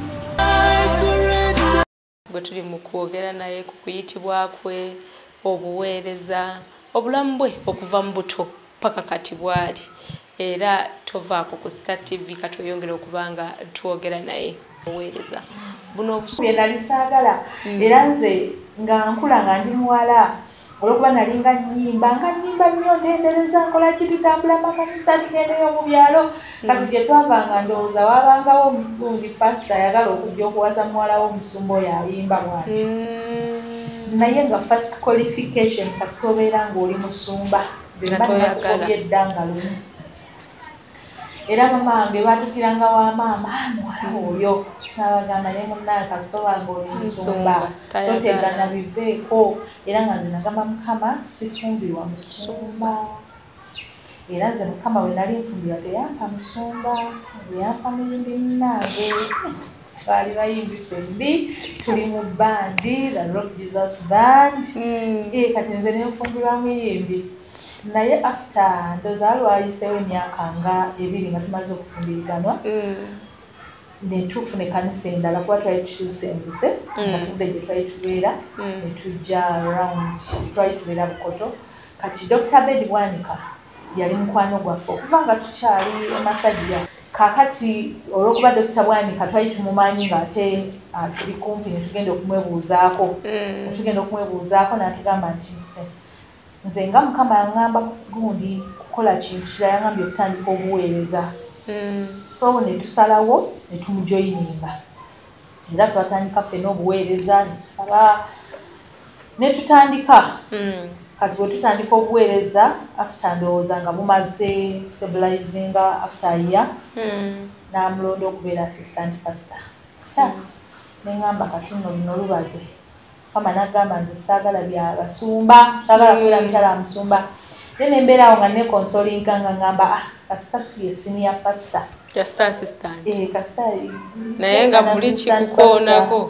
Bwe tuli mu kwogera naye ku kuyitibwa kwe, obuweereza, obulamu bwe okuva mu buto paka kati bwali. Era tovaako ku Star T V katoyongera okubanga twogera naye obuweereza. Buno obusuubi nali saagala era nze nga nkula nga ndi muwala olwokuba nali nga nnyimba nga nnyimba nnyo ntendereza nkola ki tutambula makanisa tugendeyo mu byalo kati gye twavanga ndowooza waabangawo omugundi pasita ayagala okujja okuwaza muwala w'omusumba oyo ayimba bwati naye nga first qualification kasita obeera ng'oli musumba bembanakukobya eddanga lumu era mama wange batukiranga wa maama muwala oyo n'abagamba naye munnaye kasita obanga oli musumba totegana biveeko era nga nze nagamba mukama sifumbirwa musumba era nze mukama we nali nfumbirwa teyampa musumba yampa muyimbi munnange baali bayimbi ffembi tuli mu bandi the Rock Jesus band kati nze nenfumbirwa muyimbi naye after ndoza lwayiseewo emyaka nga ebiri nga tumaze okufumbiriganwa netufuna ekkanisa endala kuba twali tukyusembuse nga tudde gye twali tubeera netujja around twali tubeera Bukoto kati Doctor Bed Bwanika yali mukwano gwaffe okuva nga tukyali emasajja kakati olwokuba Doctor Bwanika twali tumumanyi ng'ate tuli kumpi netugenda okumwebuuzaako netugenda okumwebuuzaako n'atugamba nti nze nga mukama yaŋŋamba gundi kukola kintu kirala yangambye okutandika obuweereza so netusalawo netumujoyininga era twatandika ffena obuweereza netusaba netutandika kati bwe tutandika obuweereza after ndowooza nga bumaze stabilizinga after a year n'amulonda okubeera assistant pastor neŋŋamba kati nno luno lubaze mama nagamba nze saagala bya basumba saagala kubeera mutala musumba then embeerawo nga nekonsolinga nga ngamba ah kasita si ye senior pastor kasita assistant eh kasita naye nga muli kikukoonako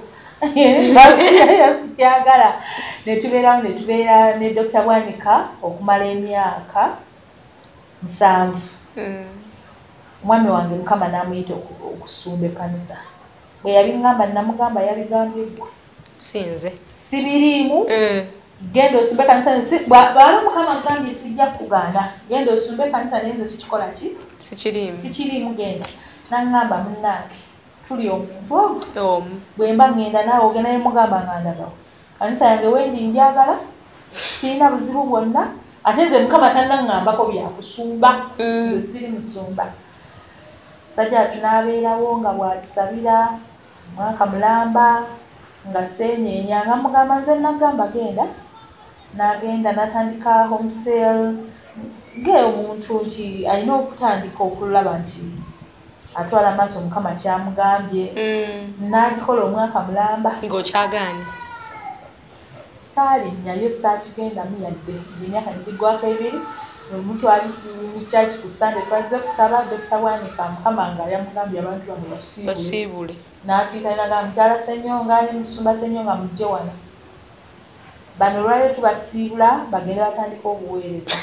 sikyagala netubeerawo netubeera ne Doctor Bwanika okumala emyaka musanvu omwami wange mukama n'amuyita okusumba ekkanisa bwe yabiŋŋamba namugamba yabigambye gwe sinze sibiriimu genda osumbe kanisa bwaba mukama ngambye sijja kugaana genda osumbe kanisa naye nze sikikola ki sikiriimu sikiriimu genda naŋŋamba munnange tuli omuntu omu bwe mba ŋŋenda naawe ogenda ne mugamba nga ndagawo kanisa yange wendi njagala sirina buzibu bwonna ate nze mukama tannaŋŋambako byakusumba nze siri musumba sajja tunaabeerawo nga bwatusabira mwaka mulamba nga senyeenya nga mugamba nze nagamba genda n'agenda n'atandika homesale ng'eyo omuntu nti alina okutandika okulaba nti atwala amaaso mukama kyamugambye n'agikola omwaka mulamba ng'okyagaanye saalinnyayo saakigendamu yadde emyaka nigigwako ebiri omuntu ali mukyaki ku Sande twazze kusaba Doctor Bwanika mukama nga yamugambye abantu bano basiibule n'atuuka n'agamba mukyala Ssenyonga ne musumba Ssenyonga mujje wano bano olwaleero tubasiibula bagende batandika obuweereza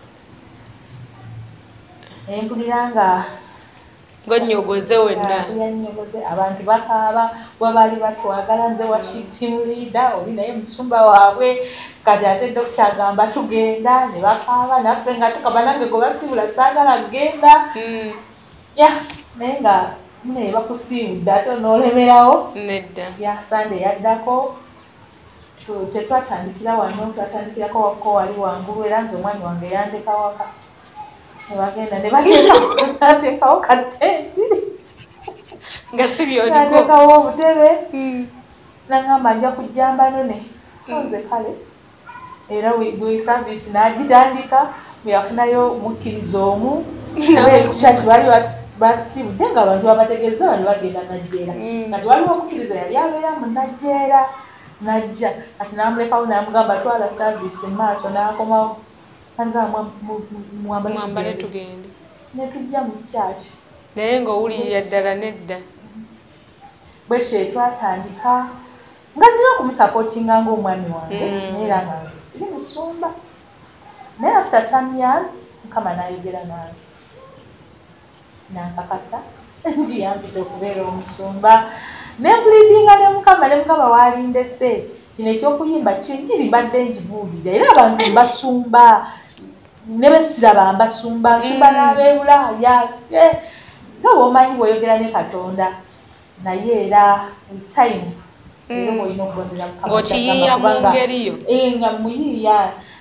empulira nga ng'onnyogoze wenna yanyogoze abantu bakaaba bwe baali batwagala nze worship team leader oli naye musumba waabwe kati ate Doctor agamba tugenda ne bakaaba naffe nga tukaba nange gwe basiibula saagala genda ya naye nga naye bakusiibudde ate onoolemerawo nedda ya Sande yaddako tetwatandikira wano twatandikirako wako wali wangulu era nze omwami wange yandeka waka nebagenda nebateekawo katenti nga si byoliko natekawo obutebe nagamba nja kujjamba none nze kale era bwe service n'agitandika bwe yafunayo mukkiriza omu kyaki baali batusibudde nga abantu babategeeza bali bagenda najjeera kati waliwo omukkiriza yali abeera mu najjeera najja kati namulekawo namugamba twala service mu maaso n'akomawo mwambale tugende netujja mu kyaki naye ng'owulirira ddala nedda bwekyo twatandika nga nina okumusapootinga ng'omwami wange naera nga nze siri musumba naye after some years mukama nayogera nange nankakasa nti yampita okubeera omusumba nempuliidinga ne mukama ne mukama waalindese kino ekyokuyimba kinkiri mbadde njibuulira era abantu mbasumba ne besiraba mbasumba nsumba n'abeewulaaya nga bw'omanyi bw'oyogera ne katonda naye era time era bw'olina okugondera mukama ng'okiyiiya mu ngeri yo nga muyiiya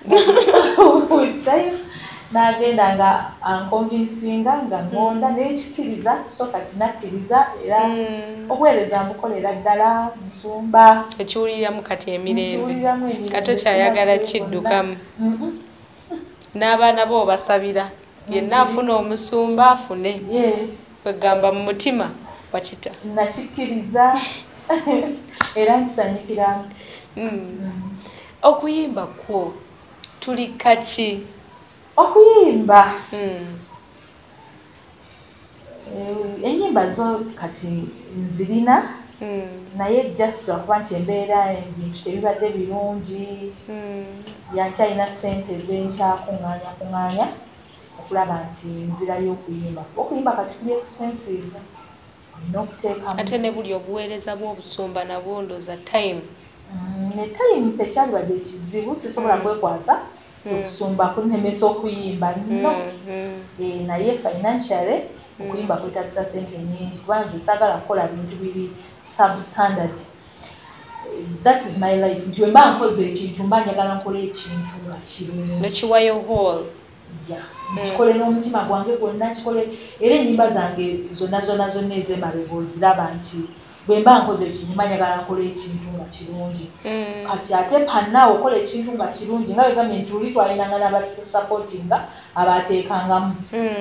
time n'agenda nga ankonvinsinga nga ngonda n'ekikiriza so kati nakkiriza era obuweereza mbukolera ddala nsumba ekiwuliramu kati emirembe kato kyayagala kiddukamu n'abaana bo obasabira yenna afuna omusumba afune kwegamba mu mutima wakita nakikkiriza era nkisanyukiramu okuyimba kwo tuli kaki okuyimba enyimba zo kati nzirina naye just lwakuba nti embeera ebintu tebibadde birungi yankyalina sente ezenkyakuŋŋaanya kuŋŋaanya okulaba nti nzirayo okuyimba okuyimba kati kuli expensive olina okuteekamu ate ne buli obuweereza bw'obusumba nabwo ndooza time ne time tekyalibadde ekizibu sisobola kwekwasa okusumba kunemesa okuyimba no naye financially okuyimba kwetagisa sente nyingi kuba nze saagala kukola bintu biri substandard that is my life nti wemba nkoze ekintu mba njagala nkole ekintu nga kirungi nekiwayo hall nkikole n'omutima gwange gwonna kikole era ennyimba zange zonna zonna zonna ez'emabega oziraba nti bwemba nkoze ekintu mba njagala nkole ekintu nga kirungi kati ate panna okola ekintu nga kirungi nga wegambye nti luli twalinanga n'abasupportinga abateekangamu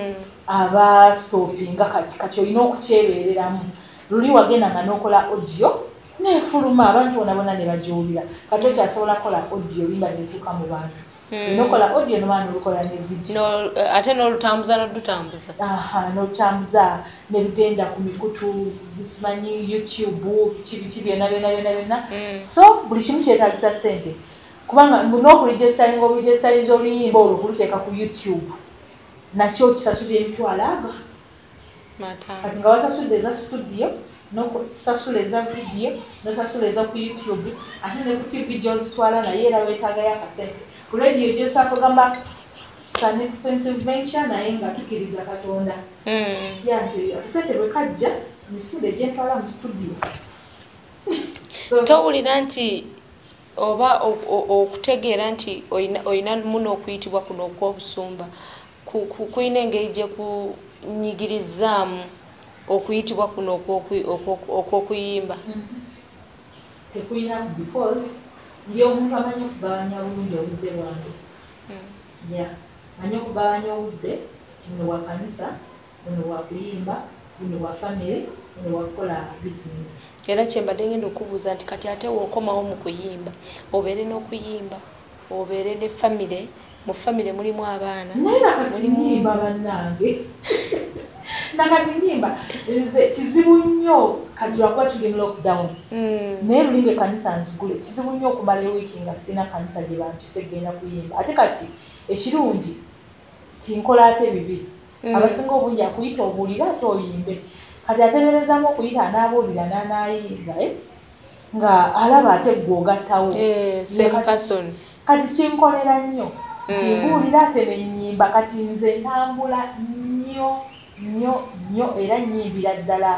abastopinga kati kati olina okukyebeereramu luli wagendanga n'okola audio nefuluma abantu bona bona ne bagiwulira kati okyasobola kukola audio limba netuuka mu bantu nokola audio nobaana olukola ne video ate n'olutambuza n'odutambuza aha n'olutambuza ne lugenda ku mikutu simanyi YouTube kibiki byonna byonna byonna byonna so buli kimu kyetaagisa ssente kubanga n'okuligesalinga obuligesalinza oluyimba olwo okuluteeka ku YouTube nakyo kisasulira emitwalo aga kati nga wasasudde eza studio n'okusasula eza video n'osasula eza ku YouTube ate ne ku T V gy'ozitwala naye era weetaagayo akasente ku radio gy'osobola kugamba it's an expensive venture naye nga tukkiriza katonda yanti akasente bwe kajja misinde gyentwala mu studio towulira nti oba okutegeera nti olina muno okuyitibwa kuno okw'obusumba kuyina engeri gye kunyigirizaamu okuyitibwa kuno okw'okuyimba tekuyina because ndi omuntu amanyi okugabanya bulungi obudde bwange manyi okugabanya obudde kino bwa kanisa buno bwa kuyimba buno bwa family buno bwa kukola bizinesi era kyembadde ngenda okubuuza nti kati ate wookomawo mu kuyimba obeere n'okuyimba obeere ne family mu family mulimu abaana naye nakati nyimba bannange nakati nyimba nze kizibu nnyo kati lwakuba tuli lockdown naye lulinga ekanisa nzigule kizibu nnyo okumala ewiiki nga sina kanisa gye bampise genda kuyimba ate kati ekirungi kinkola ate bibiri abasinga obungi akuyita obuulira ate oyimbe kati ateeberezamu okuyita anaabuulira n'anaayimba nga alaba ate gwe ogattawo kati kinkolera nnyo ntibuulira ate nenyimba kati nze ntambula nnyo nnyo nnyo era nnyimbira ddala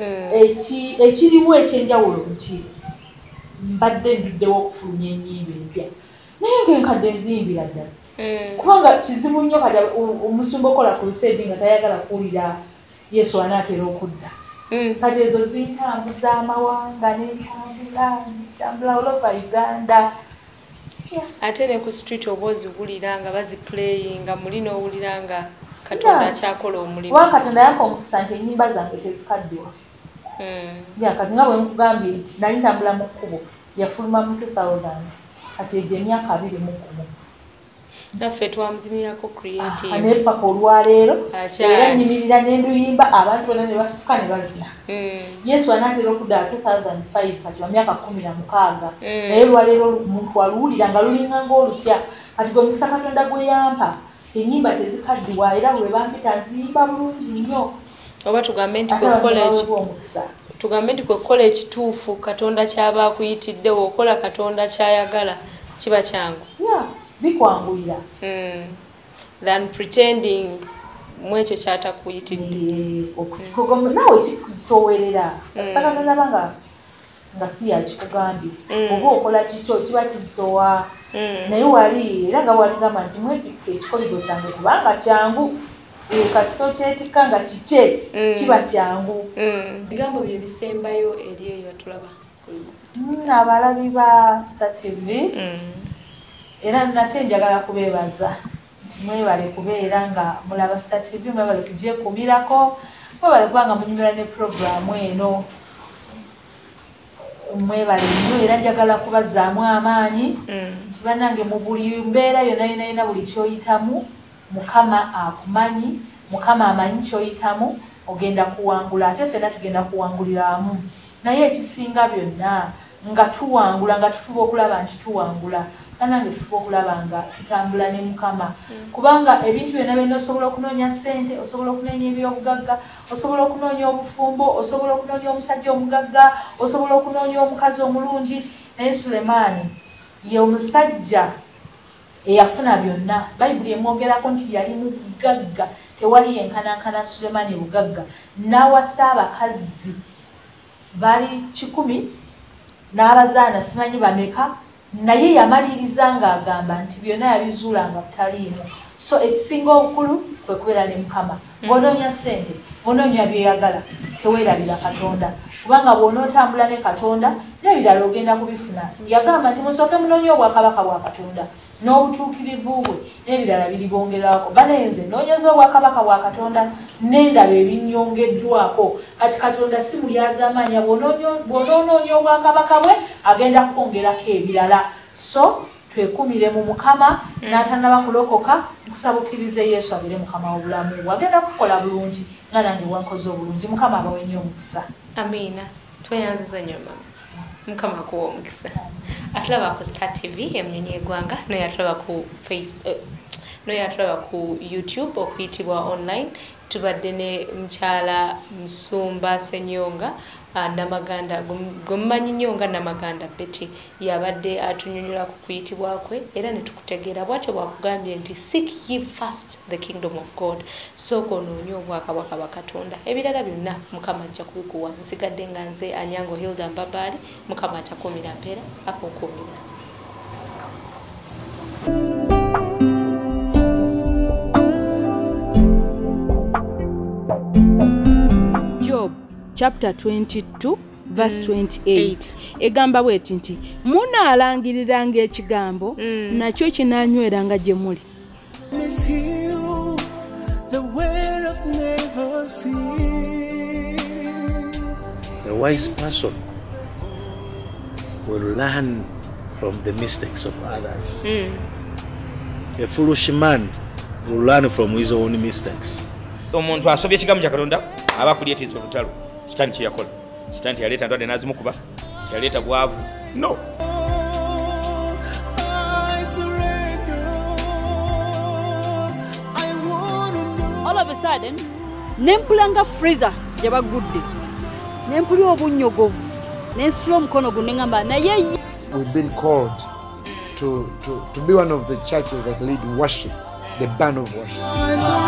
ekirimu ekyenjawulo nti mbadde nduddewo okufulumya ennyimba empya naye ngenkadde nziyimbira ddala kubanga kizibu nnyo kati omusumba okola ku luseedi nga tayagala kuwulira yesu anaatera okudda kati ezo zintambuza amawanga n'entambula ntambula all over Uganda. Ate ne ku street oba ozigulira nga baziplayinga muli n'owulira nga Katonda akyakola omulimu. Wa Katonda yampa omukisa nti ennyimba zange tezikaddiwa. Kati nga bwe nkugambye nti nali ntambula mu kkubo yafuluma mu two thousand kati egyo emyaka abiri mu kkubo. Naffe twamuzinirako creative. Aneepaka olwaleero era nyimirira n'enduyimba abantu bonna ne basituka ne bazina. Yesu anaatera okudda two thousand five kati wa myaka kumi na mukaaga naye olwaleero omuntu aluwulira nga lulinga ng'olupya kati gwe mukisa Katonda gwe yampa ennyimba tezikaddiwa era bwe bampita nziyimba bulungi nnyo. Oba tugambe nti kwe college tugambe nti kwe kola ekituufu Katonda kyaba akuyitidde okola Katonda kyayagala kiba kyangu. Yeah. Bikwangulira mm. than pretending mwekyo kyatakuyitidde okukogomo nawe kikusowerera asaka mm. nabanga nga si yakikugambye mm. oba okola kikyo kiba kisowa mm. naye wali era nga waligamba nti mwetikke ekikoligo kyange kubanga kyangu kasito kyetikka nga kike mm. kiba kyangu bigambo bye bisembayo eri eyo tulaba mm, abalabi ba Star T V mm. era nate njagala kubeebaza nti mwebale kubeera nga mulaba Star T V mwebale tugyekumirako mwebale kubanga munyumira ne programu eno mwebale nnyo era njagala kubazaamu amaanyi nti bannange mu buli mbeera yonna yonna yonna buli kyoyitamu Mukama akumanyi Mukama amanyi kyoyitamu ogenda kuwangula ate ffenna tugenda kuwanguliramu naye ekisinga byonna nga tuwangula nga tufuba okulaba nti tuwangula nange tufuba okulaba nga tutambula ne Mukama kubanga ebintu byonna byonna osobola okunoonya ssente osobola okunoonya ebyobugagga osobola okunoonya obufumbo osobola okunoonya omusajja omugagga osobola okunoonya omukazi omulungi naye Sulemaani ye omusajja eyafuna byonna bayibuli emwogerako nti yali mugagga tewali yenkanankana Sulemaani bugagga n'awasa abakazi bali kikumi n'abazaana simanyi bameka naye yamaliriza nga agamba nti byonna yabizuula nga butaliimu so ekisinga obukulu kwe kubeera ne Mukama ng'onoonya ssente ng'onoonya byeyagala teweerabira Katonda kubanga bw'onootambula ne Katonda n'ebirala ogenda kubifuna yagamba nti musooke munoonye obwakabaka bwa Katonda n'obutuukirivu bwe n'ebirala biribongerwako banenze noonyeza obwakabaka bwa Katonda n'endaba ebinnyongeddwako kati Katonda si mulyaza amaanya bw'onoonoonya obwakabaka bwe agenda kwongerako ebirala so twekumire mu Mukama n'atanaba kulokoka nkusabukirize Yesu abeere Mukama w'obulamu agenda kukola bulungi nga nange wankoze obulungi Mukama abawe nnyo omukisa. Amiina tweyanziza nnyo mama Mukama akuwa omukisa. Atulaba ku Star T V emnyonyi eggwanga naye atulaba ku Facebook naye atulaba ku YouTube okuyitibwa online tubadde ne mukyala Musumba Senyonga Namaganda gumumanyi nnyo nga Namaganda Betty yabadde atunyonyola ku kuyitibwa kwe era ne tukutegeera bwatyo bwakugambye nti seek ye first the kingdom of God sooka onoonye obwakabaka bwa Katonda ebirala byonna Mukama ajja kubikuwa nsigadde nga nze Anyango Hilda Mbabaali Mukama atakumira mpeera akunkumira. Job chapter twenty-two verse twenty-eight egamba bweti nti munaalangiriranga ekigambo nakyo kinaanyweranga gye muli. A wise person will learn from the mistakes of others. Mm. A foolish man will learn from his own mistakes. Omuntu asobye ekigambo kya Katonda aba akuleeteza olutalo. Sitaani kye yakola. Sitaani teyaleeta ndwadde n'azimukuba. Teyaleeta bwavu. No. All of a sudden, nempulanga freezer yabagudde. Nempuli obunnyogovu. Nensitula omukono gunengamba naye. We've been called to, to, to be one of the churches that lead worship, the band of worship.